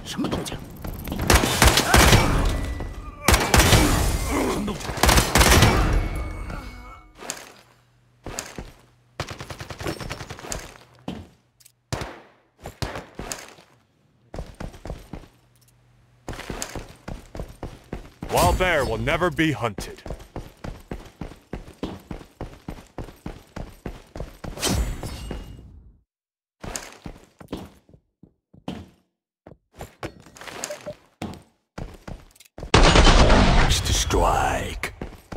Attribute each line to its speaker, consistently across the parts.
Speaker 1: 什么动静？什么动静？
Speaker 2: Wild bear will never be hunted.
Speaker 1: Strike.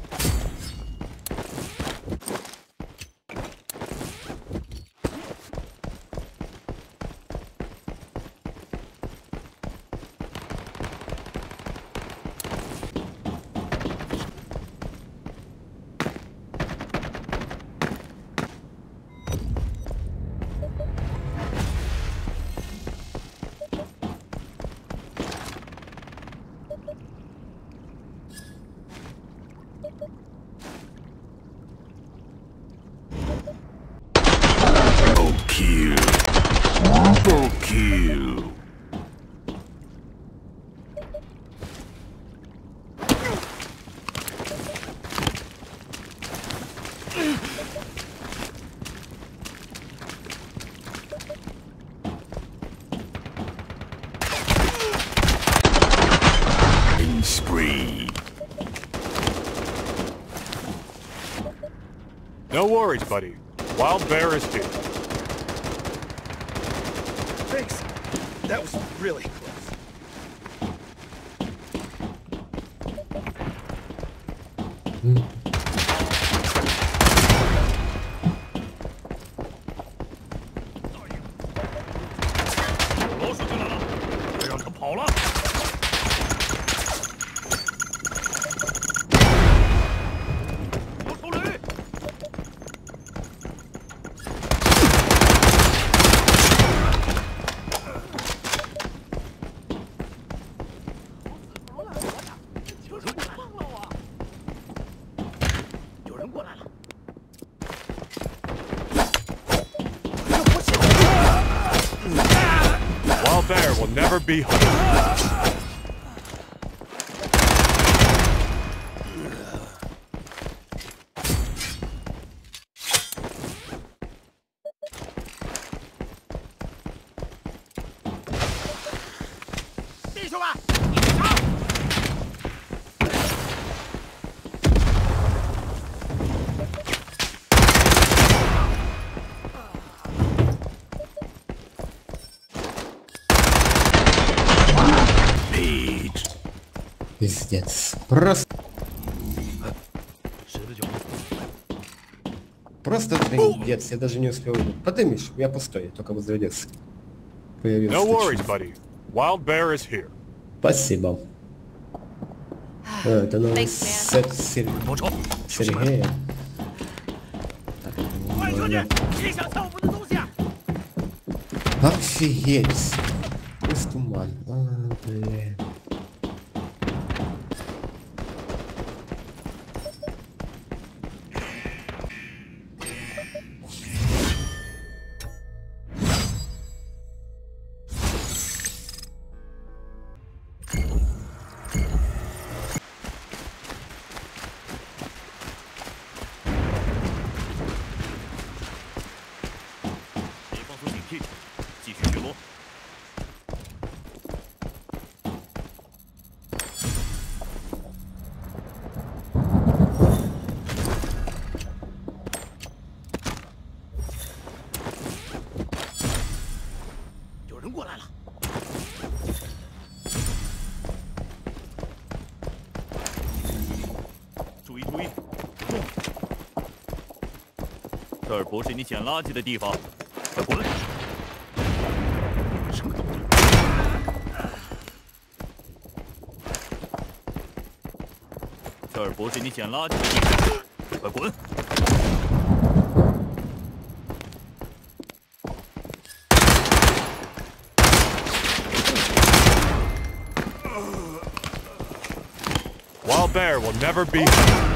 Speaker 1: Double kill. Spree.
Speaker 2: No worries, buddy. Wild bear is here.
Speaker 3: Thanks. That was really close.
Speaker 2: Wild bear will never be hunted.
Speaker 4: Пиздец. Просто трындец, я даже не успел. Подымешь, я пустой, я только возродился. Появился.
Speaker 2: No worries, buddy. Wild bear is here.
Speaker 4: Спасибо. Это новый сет Сергея. Офигеть. Из туман. Блин.
Speaker 1: 这儿不是你捡垃圾的地方，快滚！什么动静？这儿不是你捡垃圾的地方，快滚！
Speaker 2: Wild bear will never be hunted.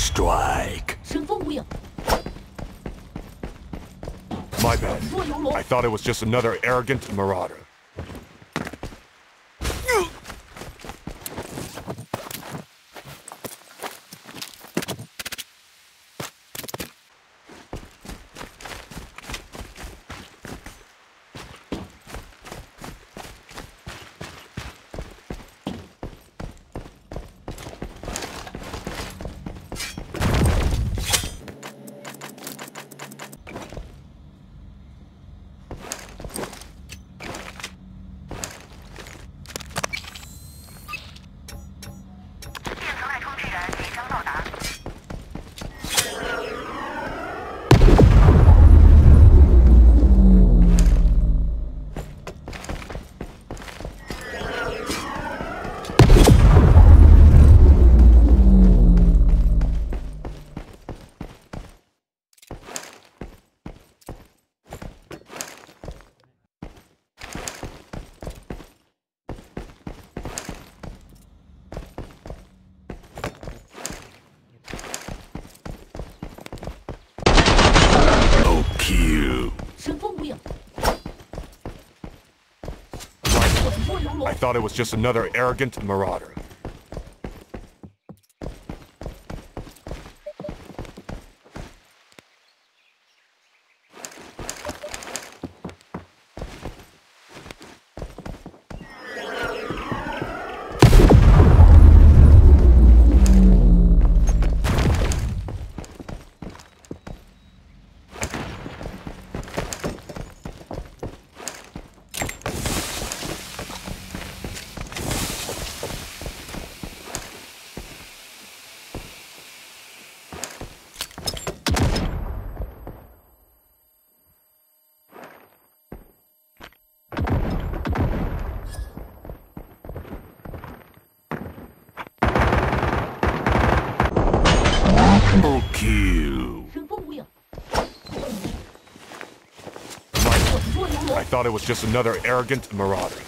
Speaker 2: strike.
Speaker 5: 神风无影，
Speaker 2: My bad.
Speaker 5: 若有龙，
Speaker 2: I thought it was just another arrogant marauder. Q.
Speaker 5: 神风无影，
Speaker 2: I thought it was just another arrogant marauder.
Speaker 1: Q.
Speaker 5: 神风无影，
Speaker 2: I thought it was just another arrogant marauder.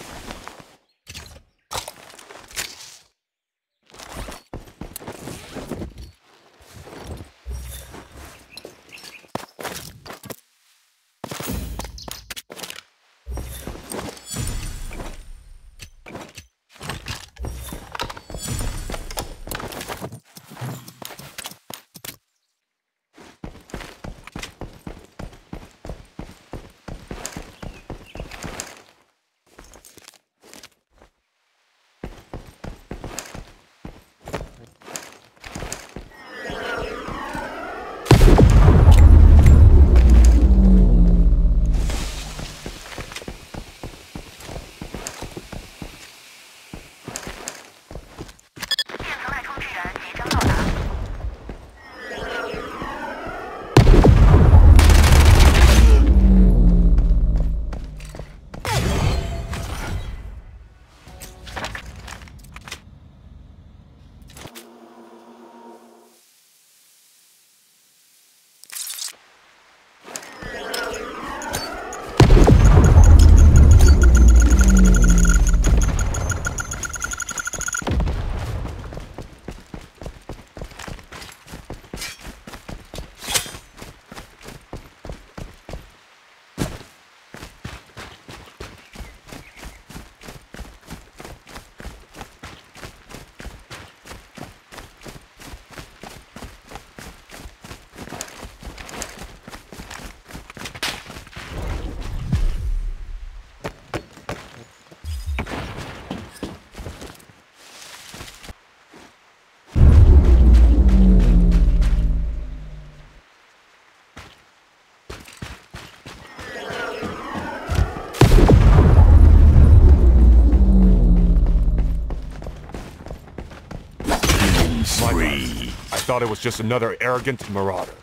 Speaker 2: I thought it was just another arrogant marauder.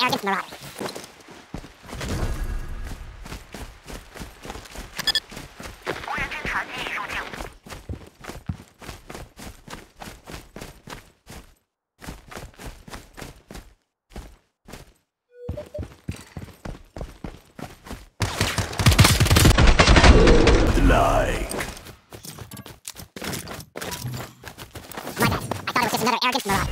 Speaker 5: arrogant marauder.
Speaker 1: Like.
Speaker 5: My bad. I thought it was just another arrogant marauder.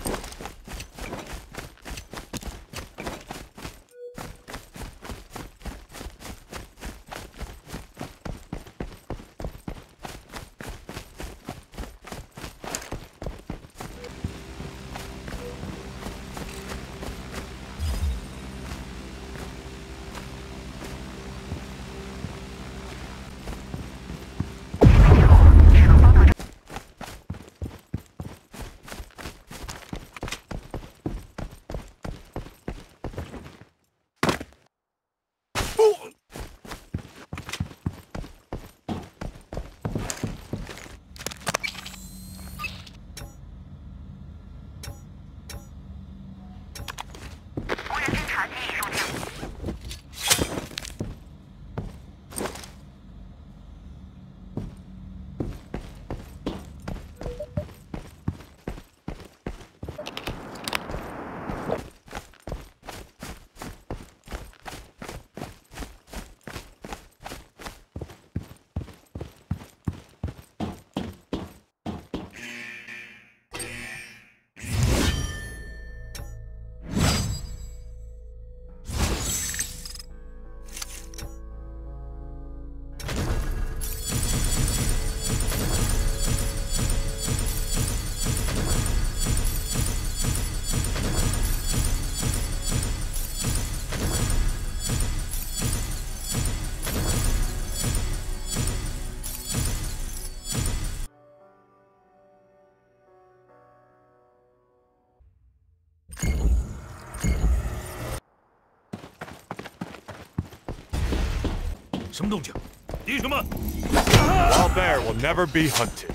Speaker 1: 什么动静？弟兄们，
Speaker 2: Wild bear will never be hunted.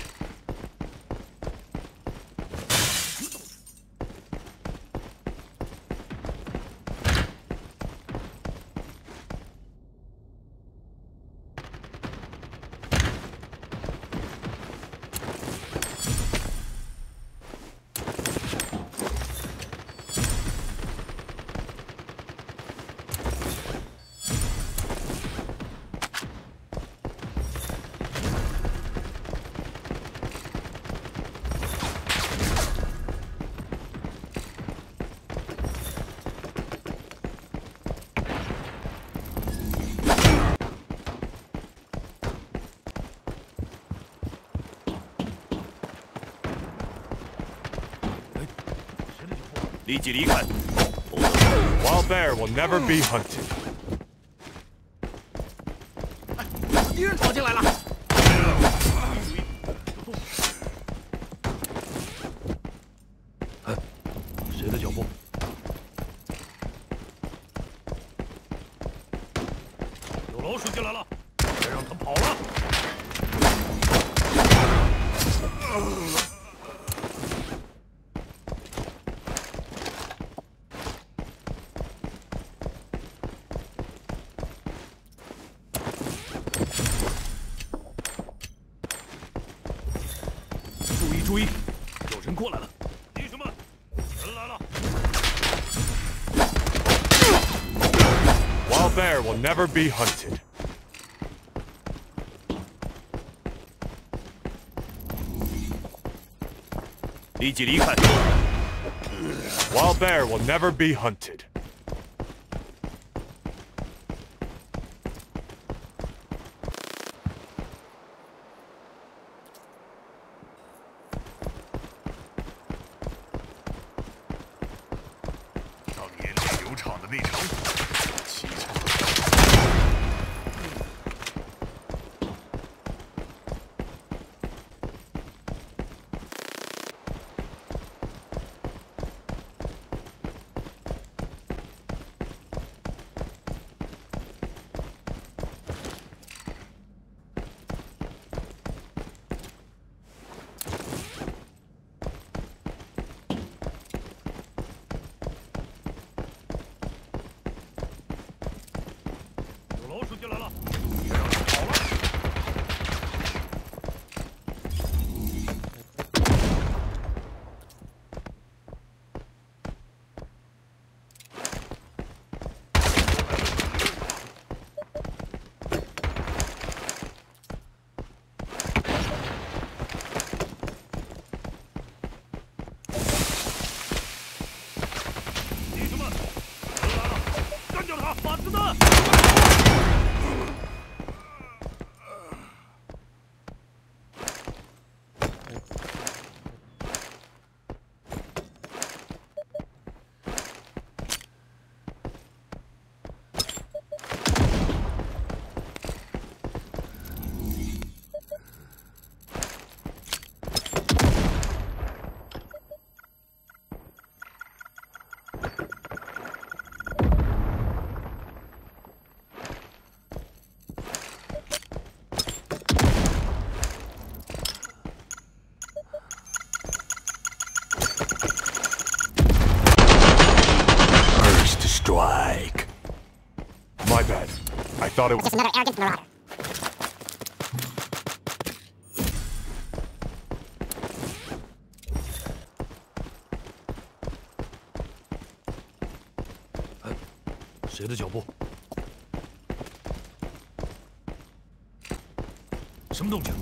Speaker 2: Wild bear will never be hunted.
Speaker 1: 敌人闯进来了！哎，谁的脚步？有老鼠进来了，别让他跑了！注意，有人过来了！弟兄们，人来了！
Speaker 2: Wild bear will never be hunted.
Speaker 1: 立即离开！
Speaker 2: Wild bear will never be hunted. thought it
Speaker 5: was
Speaker 2: was...
Speaker 5: just another arrogant marauder.
Speaker 1: 谁的脚步？什么动静？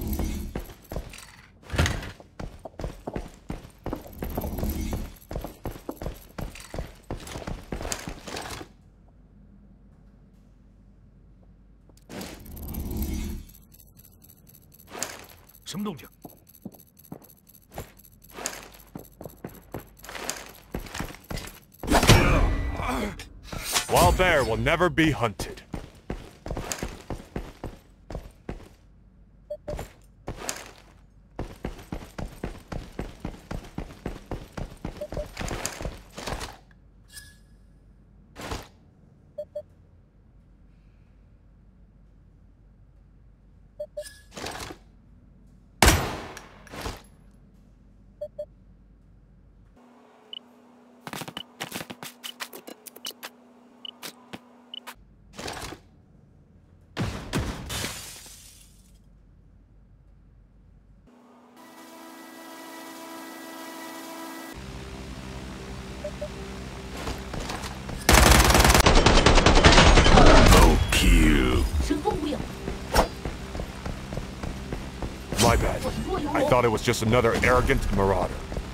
Speaker 1: 什么动静？
Speaker 2: Wild bear will never be hunted. My bad. I thought it was just another arrogant marauder.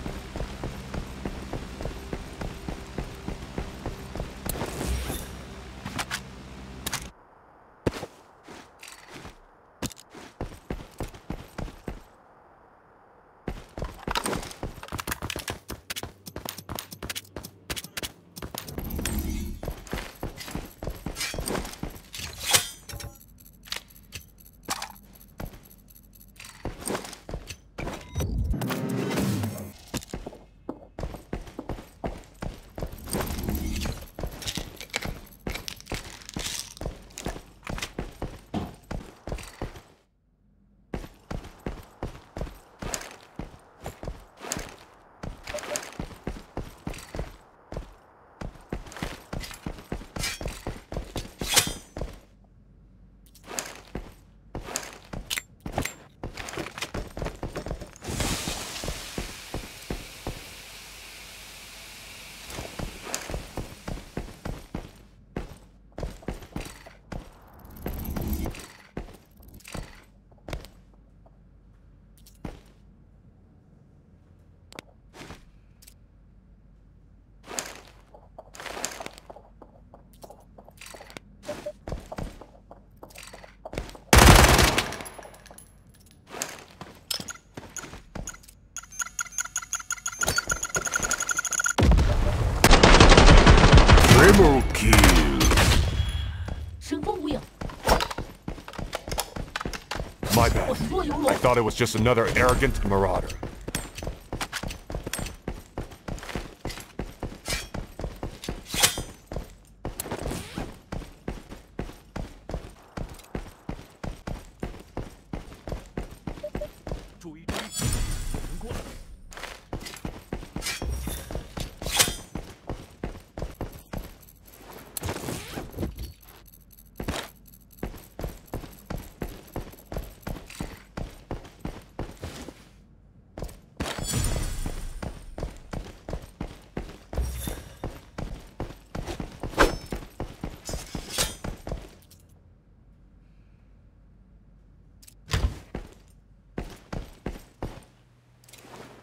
Speaker 2: Triple kill.
Speaker 6: 神风无影，
Speaker 2: My
Speaker 6: 我
Speaker 2: bad.
Speaker 6: 死若游龙
Speaker 2: I。thought it was just another arrogant marauder.
Speaker 1: 注意注意，有人过来。
Speaker 2: Triple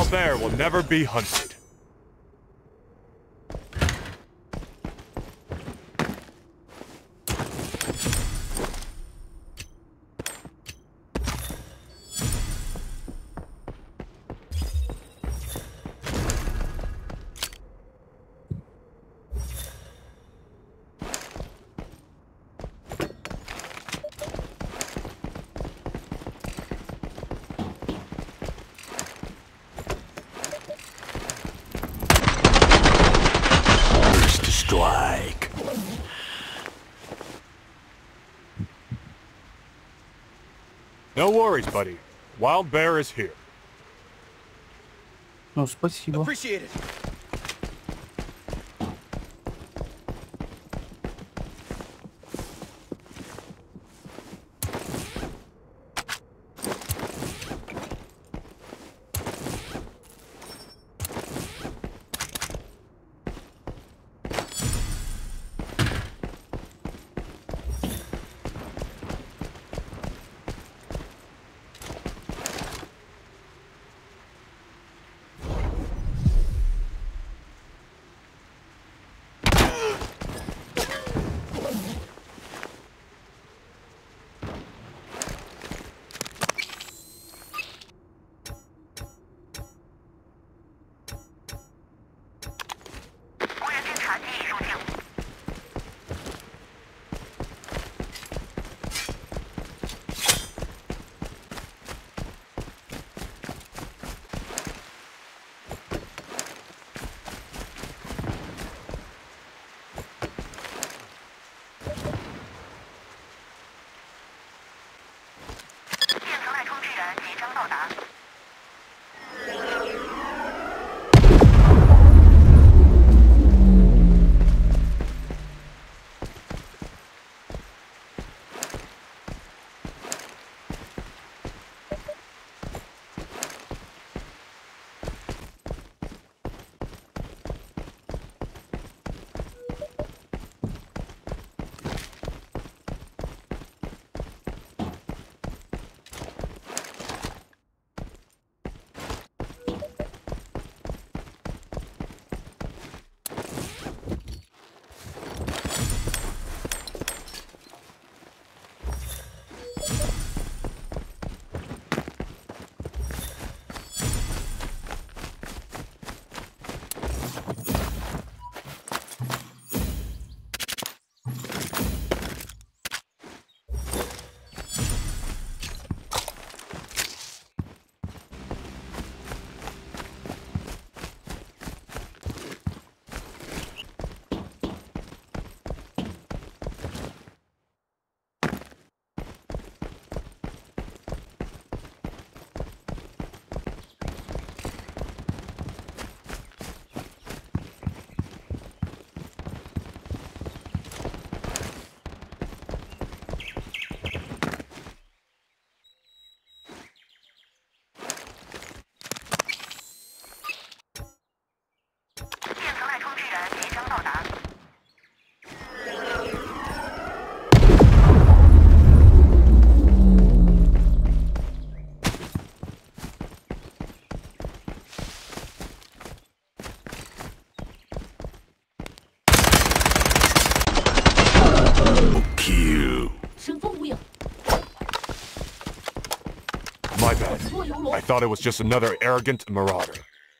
Speaker 2: wild bear will never be hunted.
Speaker 1: Strike.
Speaker 2: No worries, buddy. Wild bear is here.
Speaker 7: Ну, спасибо.
Speaker 3: Appreciate it.
Speaker 2: My bad. I thought it was just another arrogant marauder.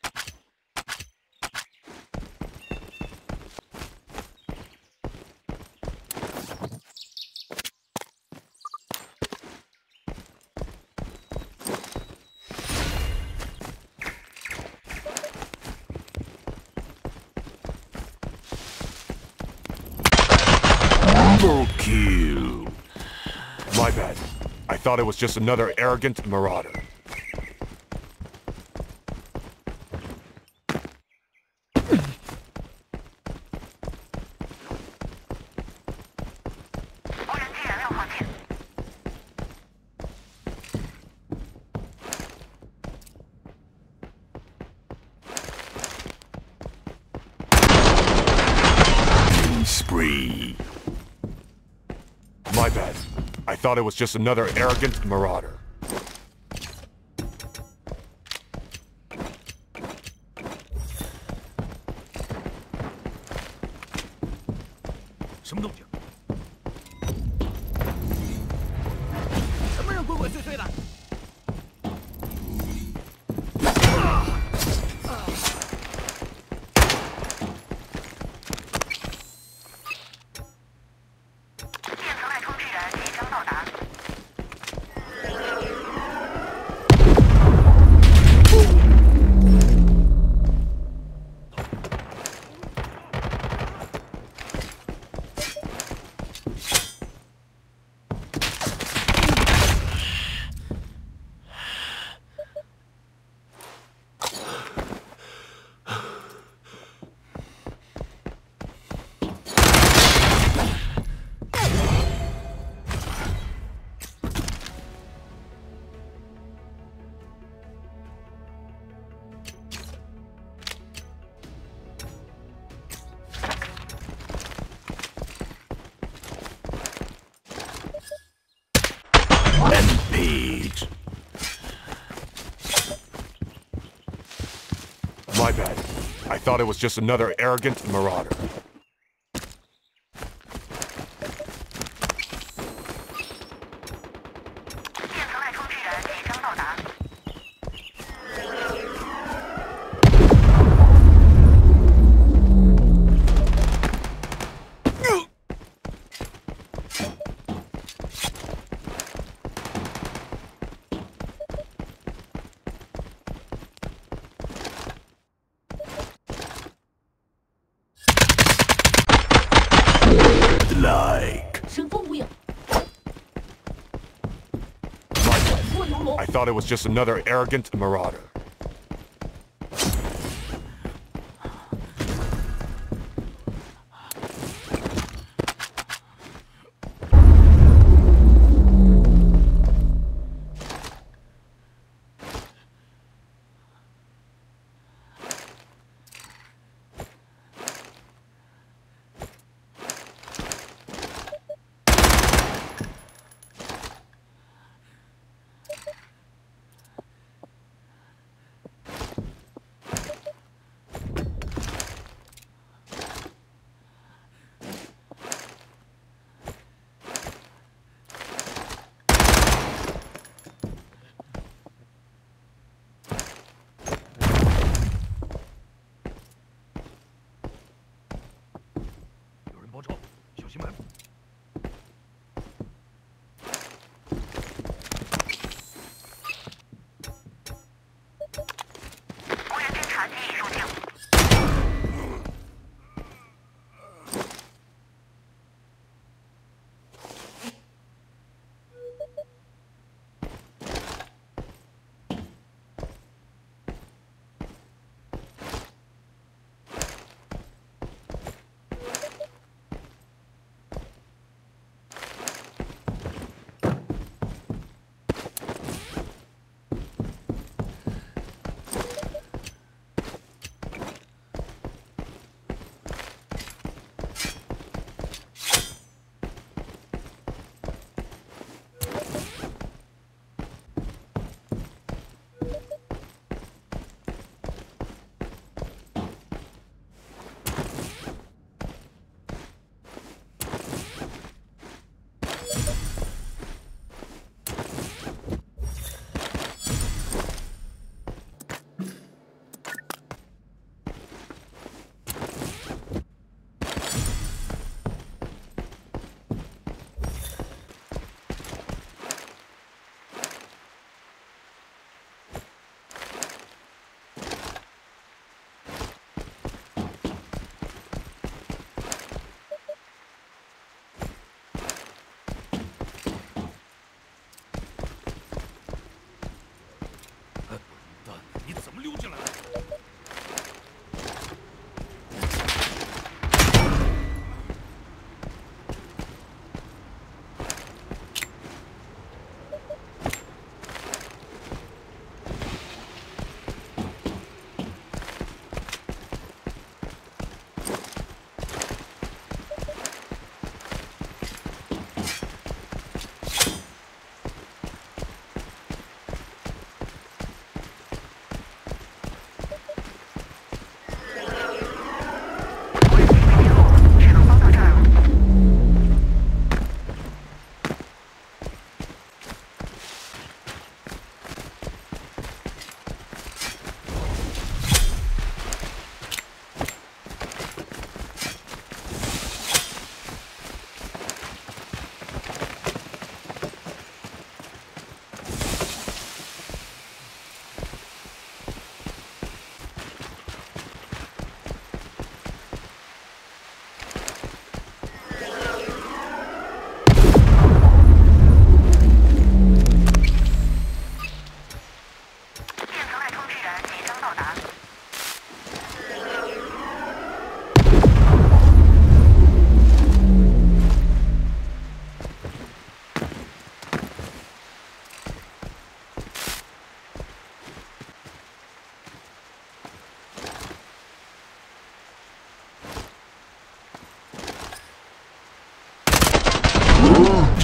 Speaker 1: Double kill.
Speaker 2: My bad. I thought it was just another arrogant marauder.
Speaker 1: Spree.
Speaker 2: My bad. I thought it was just another arrogant marauder.
Speaker 1: 会碎碎的。
Speaker 2: Page. My bad. I thought it was just another arrogant marauder. Like.
Speaker 6: 生风无影，
Speaker 2: My bad.
Speaker 6: 卧游龙
Speaker 2: I，thought it was just another arrogant marauder.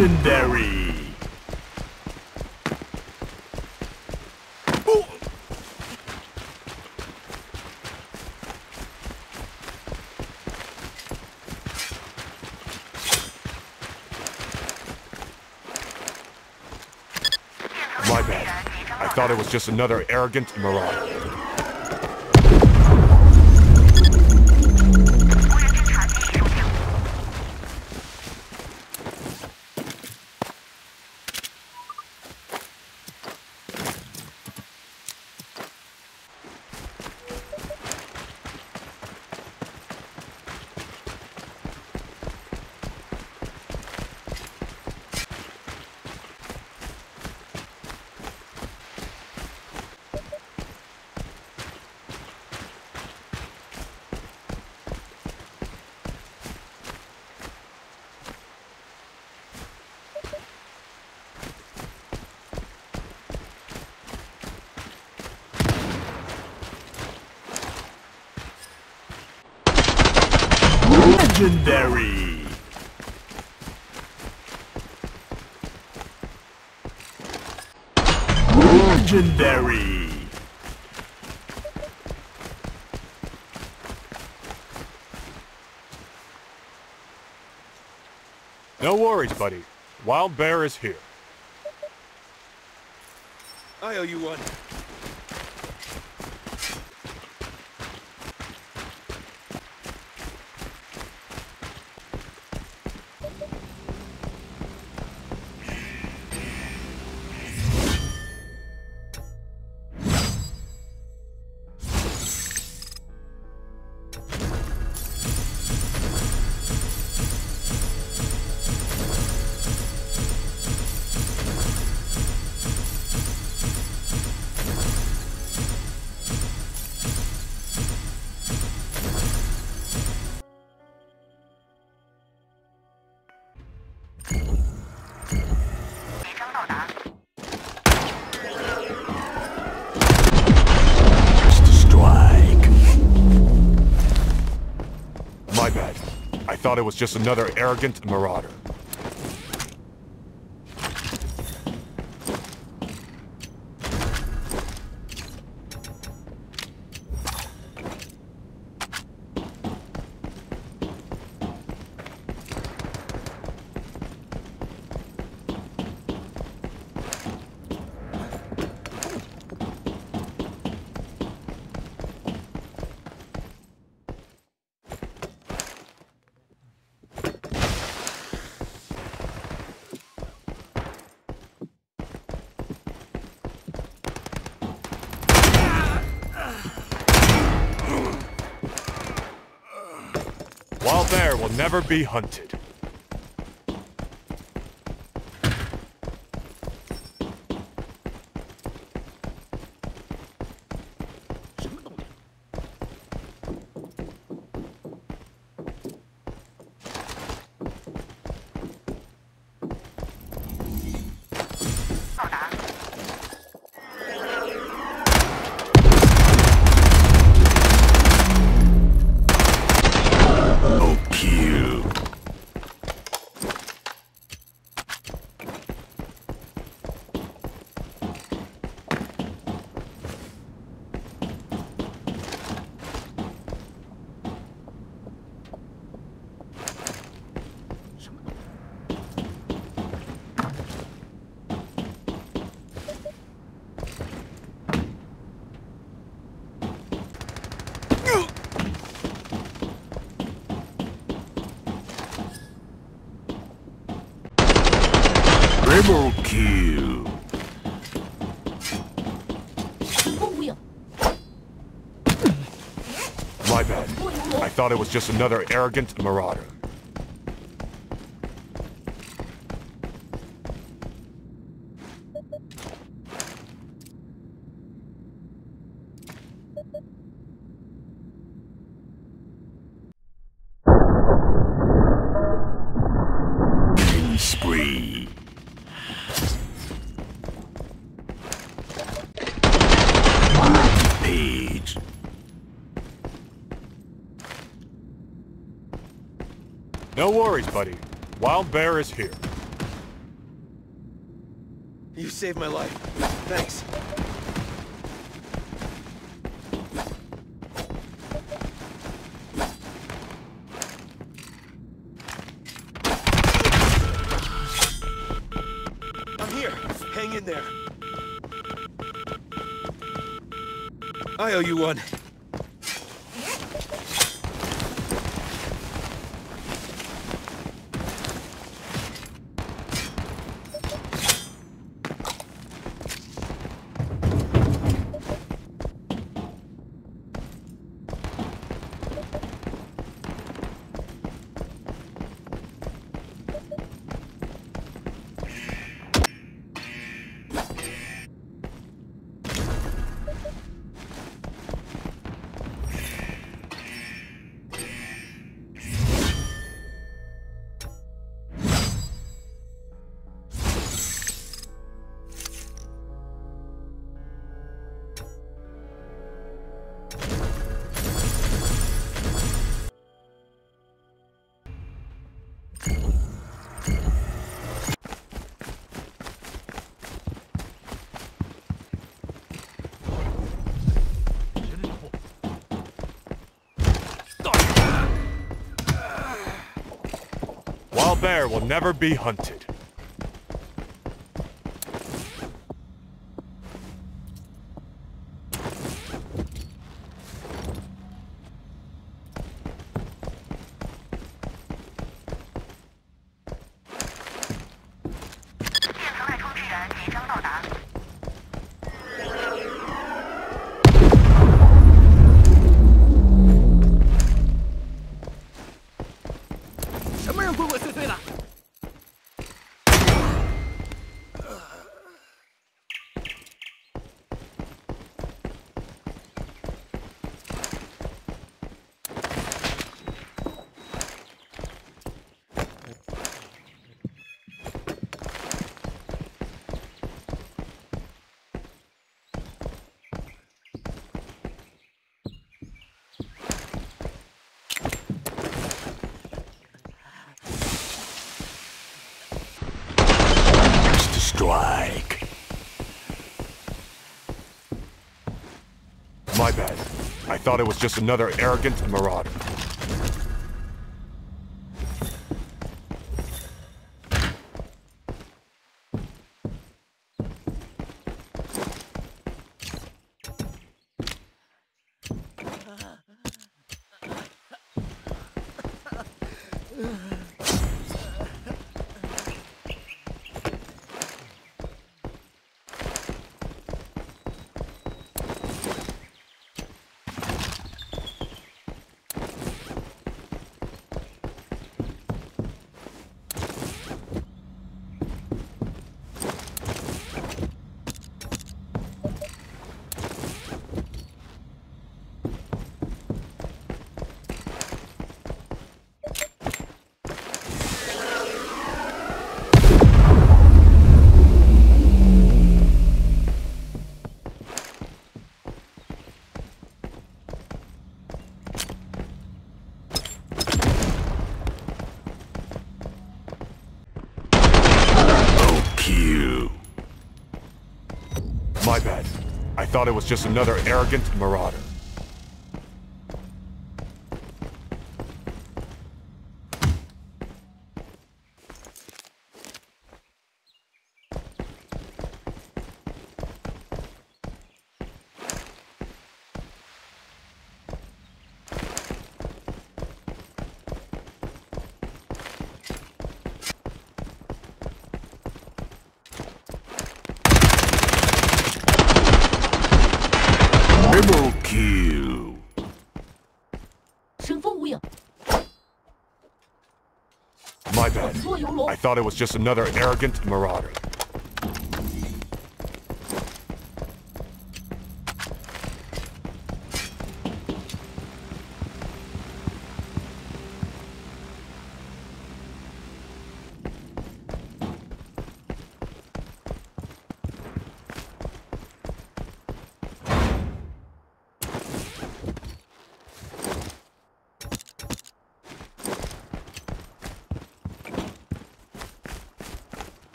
Speaker 1: Legendary.
Speaker 2: My bad. I thought it was just another arrogant marauder.
Speaker 1: Legendary. Legendary.
Speaker 2: No worries, buddy. Wild Bear is here.
Speaker 3: I owe you one.
Speaker 2: My bad. I thought it was just another arrogant marauder. Wild Bear will never be hunted.
Speaker 1: Triple kill.
Speaker 6: 成功无影，
Speaker 2: My bad. I thought it was just another arrogant marauder.
Speaker 1: Killing spree. Page.
Speaker 2: No worries, buddy. Wild Bear is here.
Speaker 3: You saved my life. Thanks. I'm here. Hang in there. I owe you one.
Speaker 2: Wild bear will never be hunted. Strike. My bad. I thought it was just another arrogant marauder. My bad. I thought it was just another arrogant marauder. Triple kill.
Speaker 6: 神风无影，
Speaker 2: My bad.
Speaker 6: 若有龙
Speaker 2: I。thought it was just another arrogant marauder.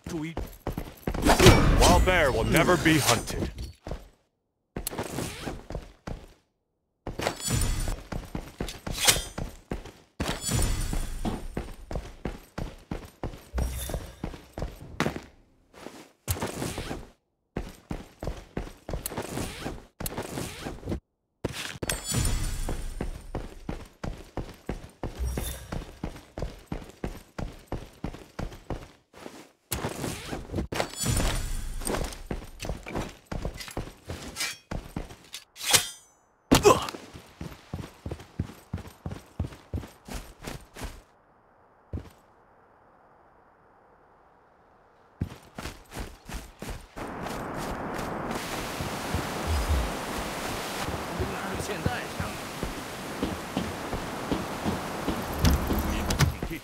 Speaker 1: 注意，
Speaker 2: Wild bear will never be hunted.
Speaker 1: 现在上。别警惕。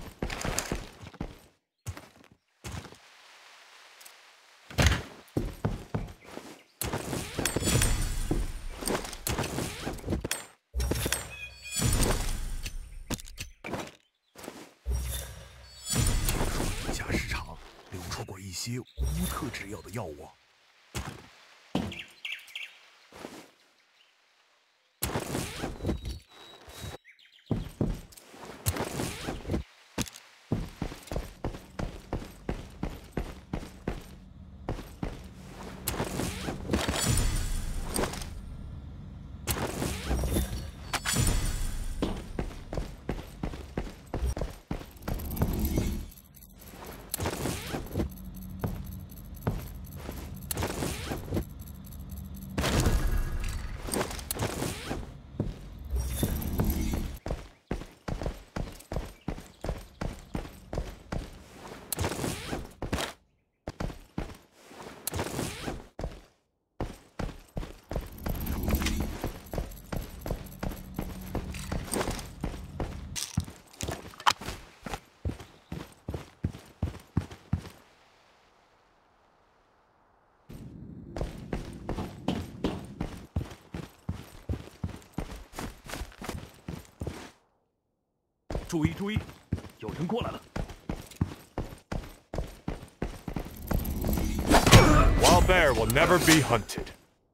Speaker 7: 地下市场流出过一些无特制药的药物。
Speaker 1: 注意注意，有人过来了！
Speaker 2: Wild bear will never be hunted.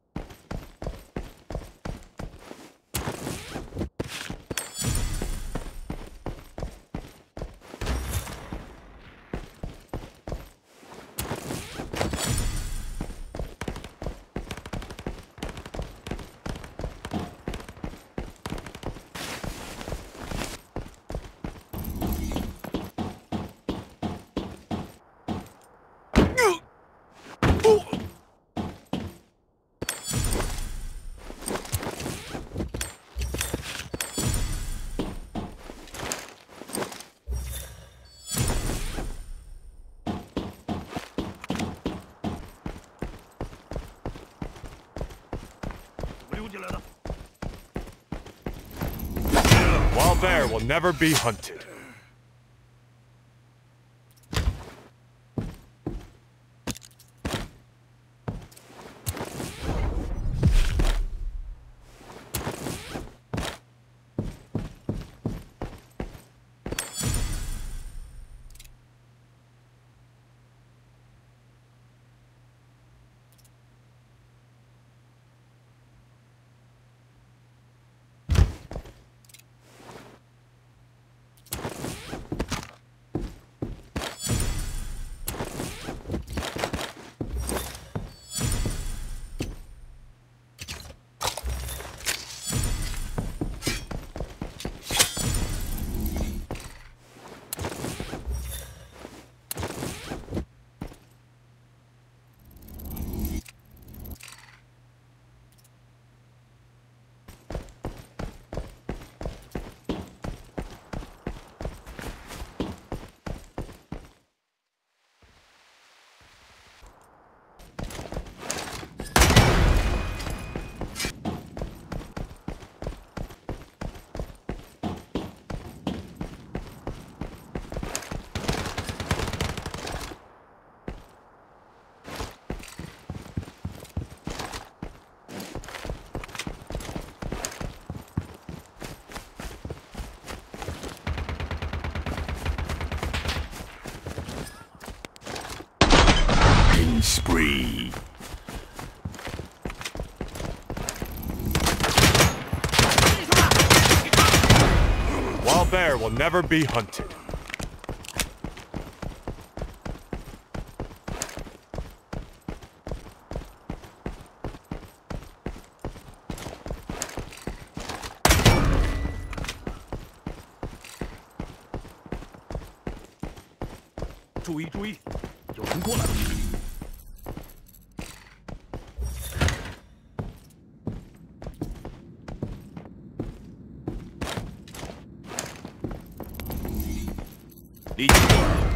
Speaker 2: Wild bear will never be hunted. bear will never be hunted.
Speaker 1: 注意注意，有人过来了。离近点。